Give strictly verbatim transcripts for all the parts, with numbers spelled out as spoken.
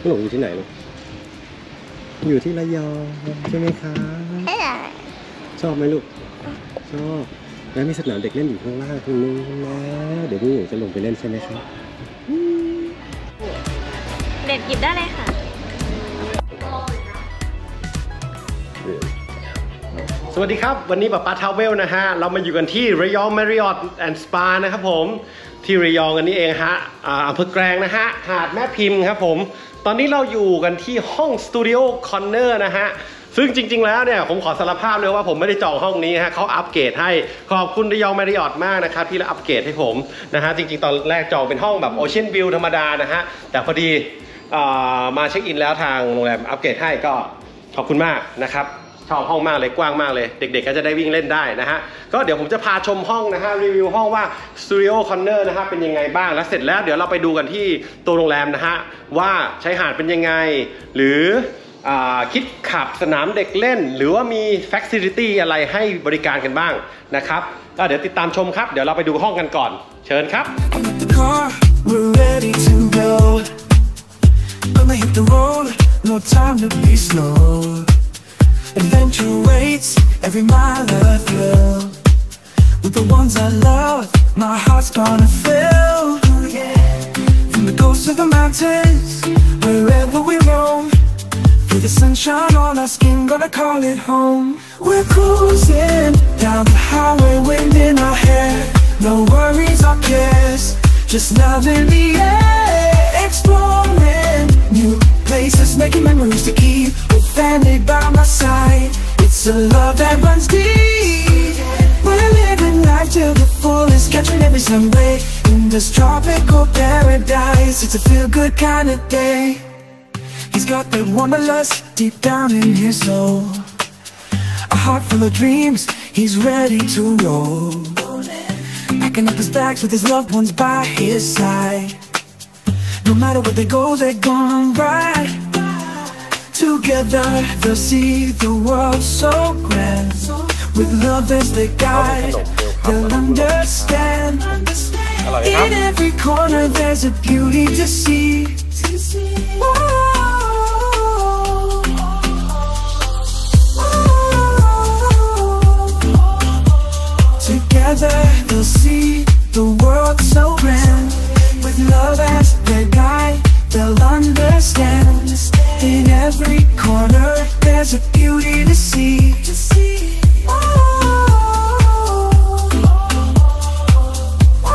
หนูอยู่ที่ไหนลูกอยู่ที่ระยองใช่ไหมคะชอบไหมลูกชอบแล้วมีสนามเด็กเล่นอยู่ข้างล่างตรงนู้นนะเดี๋ยวพี่หนูจะลงไปเล่นใช่ไหมครับเด็ดหยิบได้เลยค่ะสวัสดีครับวันนี้ป๊าป๊าทาวเวลนะฮะเรามาอยู่กันที่ระยอง Marriott and Spa นะครับผมที่ระยองกันนี่เองฮะอำเภอแกลงนะฮะหาดแม่พิมพ์ครับผมตอนนี้เราอยู่กันที่ห้องสตูดิโอคอนเนอร์นะฮะซึ่งจริงๆแล้วเนี่ยผมขอสารภาพเลยว่าผมไม่ได้จองห้องนี้ฮะเขาอัปเกรดให้ขอบคุณระยอง Marriott มากนะครับที่อัปเกรดให้ผมนะฮะจริงๆตอนแรกจองเป็นห้องแบบโอเชียนวิวธรรมดานะฮะแต่พอดีมาเช็คอินแล้วทางโรงแรมอัปเกรดให้ก็ขอบคุณมากนะครับชอบห้องมากเลยกว้างมากเลยเด็กๆก็จะได้วิ่งเล่นได้นะฮะก็เดี๋ยวผมจะพาชมห้องนะฮะรีวิวห้องว่า Studio Corner นะฮะเป็นยังไงบ้างแล้วเสร็จแล้วเดี๋ยวเราไปดูกันที่ตัวโรงแรมนะฮะว่าใช้หาดเป็นยังไงหรือคิดขับสนามเด็กเล่นหรือว่ามี Facility อะไรให้บริการกันบ้างนะครับก็เดี๋ยวติดตามชมครับเดี๋ยวเราไปดูห้องกันก่อนเชิญครับ Adventure waits every mile a thrill. With the ones I love, my heart's gonna fill. From the coast of the mountains, wherever we roam, feel the sunshine on our skin, gonna call it home. We're cruising down the highway, wind in our hair. No worries or cares, just love in the air. Exploring new places, making memories to keep. With family by my side, it's a love that runs deep. We're living life till the fullest, catching every sun ray in this tropical paradise. It's a feel-good kind of day. He's got that wanderlust deep down in his soul. A heart full of dreams, he's ready to roll. Packing up his bags with his loved ones by his side. No matter where they go, they're gonna ride. Together they'll see the world so grand. With love as their guide, they'll understand. In every corner there's a beauty to see. Together they'll see the world so grand. With love as their guide, they'll understand. In every corner, there's a beauty to see. Oh, oh,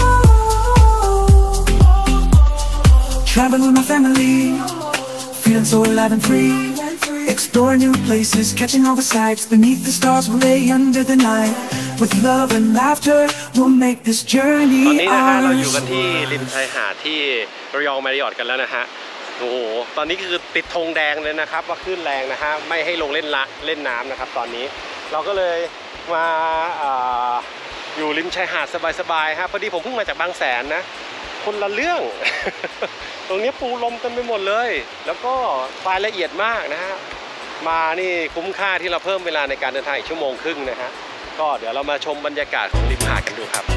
oh. Traveling with my family, feeling so alive and free. Exploring new places, catching all the sights. Beneath the stars, we'll lay under the night. With love and laughter, we'll make this journey ours. ตอนนี้นะฮะเราอยู่กันที่ริมชายหาดที่ระยอง Marriott กันแล้วนะฮะโอ้โหตอนนี้คือติดธงแดงเลยนะครับว่าคลื่นแรงนะฮะไม่ให้ลงเล่นละเล่นน้ำนะครับตอนนี้เราก็เลยมาอยู่ริมชายหาดสบายๆฮะพอดีผมเพิ่งมาจากบางแสนนะคนละเรื่อง ตรงนี้ปูลมเต็มไปหมดเลยแล้วก็รายละเอียดมากนะฮะมานี่คุ้มค่าที่เราเพิ่มเวลาในการเดินทางอีกชั่วโมงครึ่งนะฮะก็เดี๋ยวเรามาชมบรรยากาศของริมหาดกันดูครับ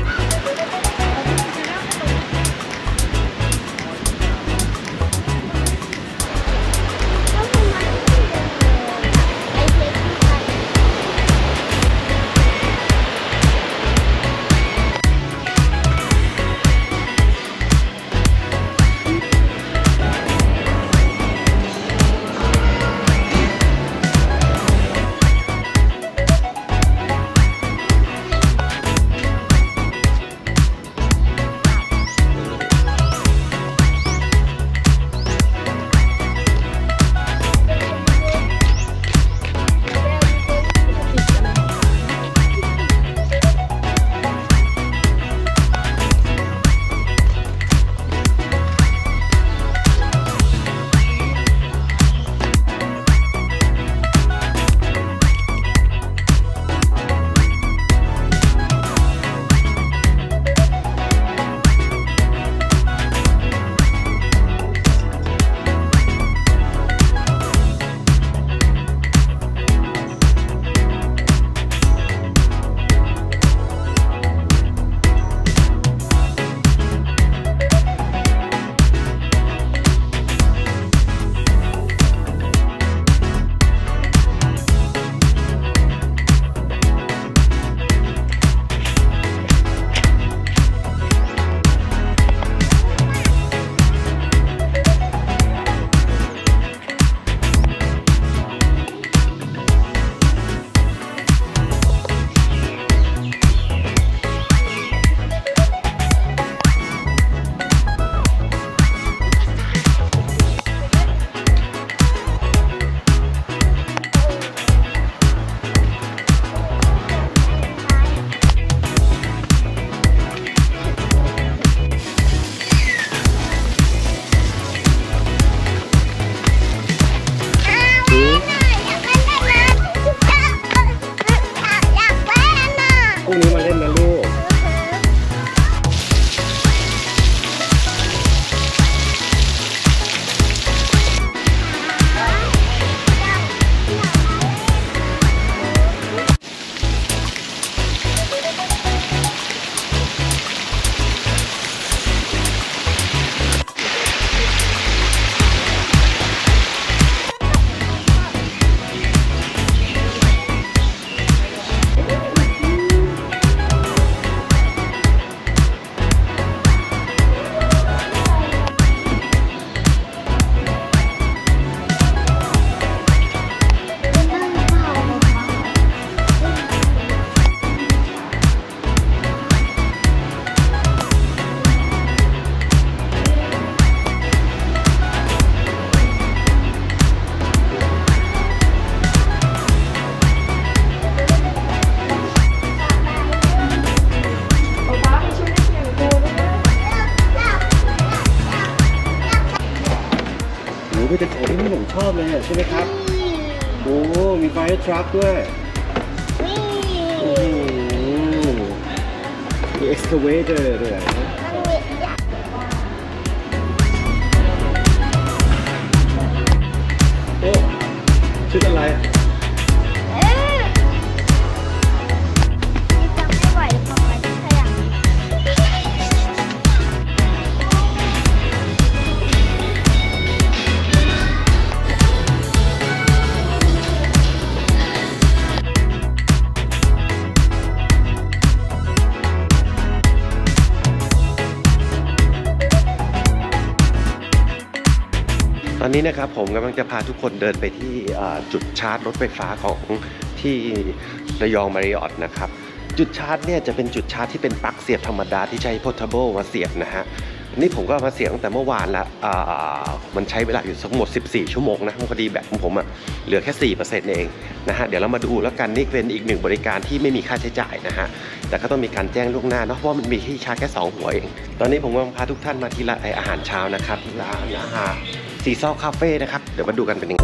ชอบเลยใช่ไหมครับโอ้มีไฟทรัคด้วยมีเอ็กซ์คาเวเตอร์ด้วยโอ้ชุดอะไรตอนนี้นะครับผมกำลังจะพาทุกคนเดินไปที่จุดชาร์จรถไฟฟ้าของที่ระยองมาริออทนะครับจุดชาร์จเนี่ยจะเป็นจุดชาร์จที่เป็นปลั๊กเสียบธรรมดาที่ใช้ portable มาเสียบนะฮะนี่ผมก็มาเสียบตั้งแต่เมื่อวานแล้วมันใช้เวลาอยู่ทั้งหมดสิบสี่ชั่วโมงนะพอดีแบตของผมอะเหลือแค่ สี่เปอร์เซ็นต์ เองนะฮะเดี๋ยวเรามาดูแล้วกันนี่เป็นอีกหนึ่งบริการที่ไม่มีค่าใช้จ่ายนะฮะแต่ก็ต้องมีการแจ้งล่วงหน้าเนาะเพราะมันมีที่ชาร์จแค่สองหัวเองตอนนี้ผมกำลังพาทุกท่านมาที่ร้านอาหารเช้านะครับร้านอาหารซีซอลคาเฟ่นะครับเดี๋ยวมาดูกันเป็นยังไง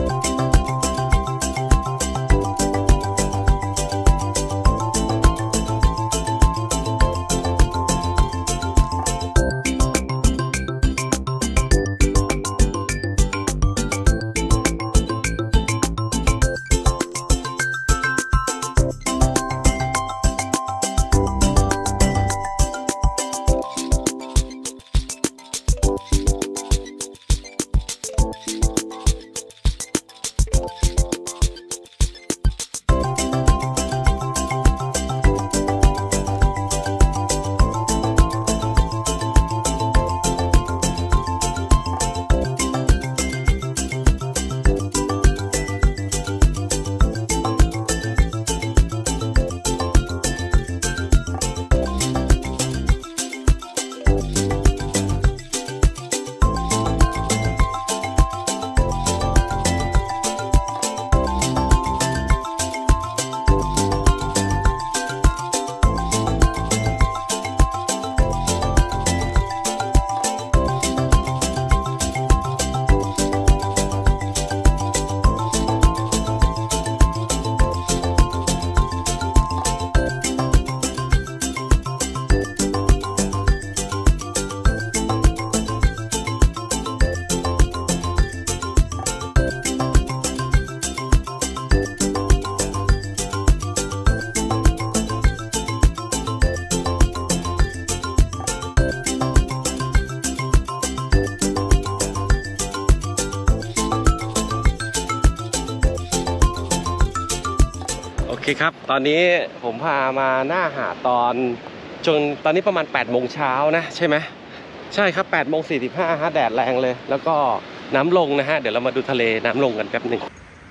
โอเคครับตอนนี้ผมพามาหน้าหาดตอนจนตอนนี้ประมาณแปดโมงเช้านะใช่ไหมใช่ครับแปดโมงสี่สิบห้าฮะแดดแรงเลยแล้วก็น้ำลงนะฮะเดี๋ยวเรามาดูทะเลน้ำลงกันแป๊บหนึ่ง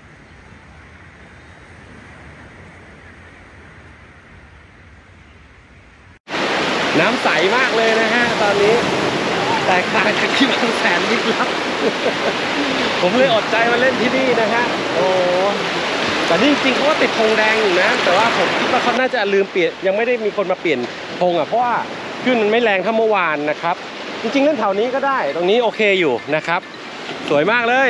น้ำใสมากเลยนะฮะตอนนี้แตกต่างจากที่บางแสนนิดลับ ผมเลยอดใจมาเล่นที่นี่นะฮะโอ้แต่นี่จริงๆเขาก็ติดธงแดงอยู่นะแต่ว่าผมคิดว่าเขาน่าจะลืมเปลี่ยนยังไม่ได้มีคนมาเปลี่ยนธงอ่ะเพราะว่าคลื่นมันไม่แรงเท่าเมื่อวานนะครับจริงๆเล่นแถวนี้ก็ได้ตรงนี้โอเคอยู่นะครับสวยมากเลย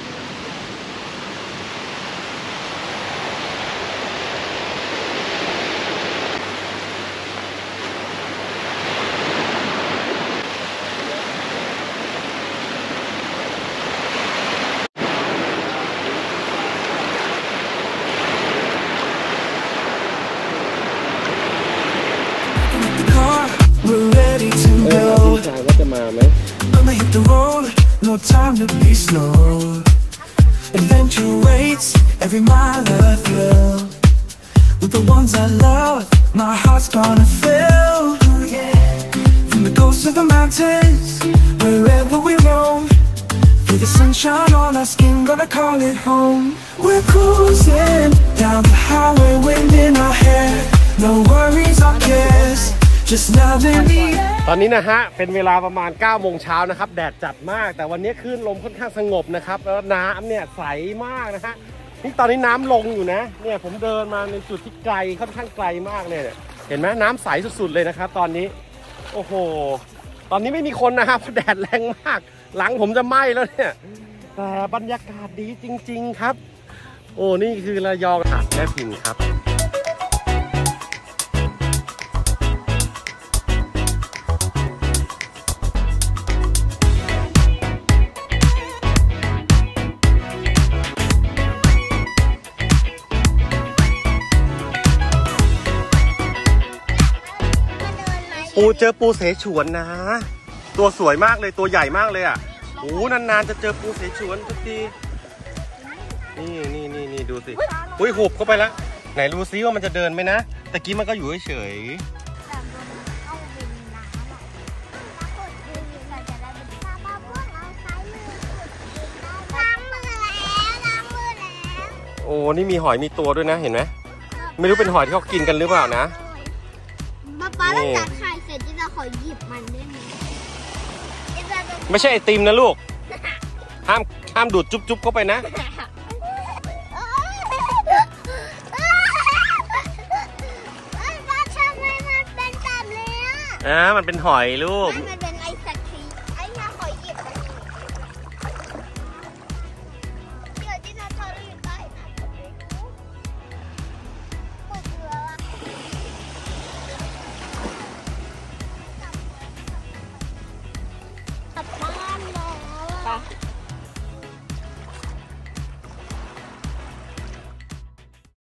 ว่าจะมาไหม Gonna hit the road, no time to be slow. Adventure waits every mile a thrill. With the ones I love, my heart's gonna fill. From the coast of the mountains, wherever we roam. Feel the sunshine on our skin, gonna call it home. We're cruising down the highway, wind in our hair. No worries or cares, just loving the air. ตอนนี้นะฮะเป็นเวลาประมาณเก้าโมงเช้านะครับแดดจัดมากแต่วันนี้คลื่นลมค่อนข้างสงบนะครับแล้วน้ำเนี่ยใสมากนะฮะนี่ตอนนี้น้ำลงอยู่นะเนี่ยผมเดินมาในจุดที่ไกลค่อนข้างไกลมากเลยเนี่ยเห็นไหมน้ำใสสุดๆเลยนะครับตอนนี้โอ้โหตอนนี้ไม่มีคนนะครับแดดแรงมากหลังผมจะไหม้แล้วเนี่ยแต่บรรยากาศดีจริงๆครับโอ้นี่คือระยองหาดแม่พิมพ์ครับปูเจอปูเสฉวนนะตัวสวยมากเลยตัวใหญ่มากเลยอ่ะโอ้นานๆจะเจอปูเสฉวนทุกทีนี่นี่นี่นี่ดูสิอุ้ยหุบเข้าไปแล้วไหนรู้ซิว่ามันจะเดินไหมนะตะกี้มันก็อยู่เฉยโอ้นี่มีหอยมีตัวด้วยนะเห็นไหมไม่รู้เป็นหอยที่เขากินกันหรือเปล่านะป๊าป๊าตั้งแต่ถ่ายเสร็จจะขอหยิบมันได้ไหมไม่ใช่ไอติมนะลูกห้ามห้ามดูดจุ๊บจุ๊บเข้าไปนะอ่ามันเป็นหอยลูกมัน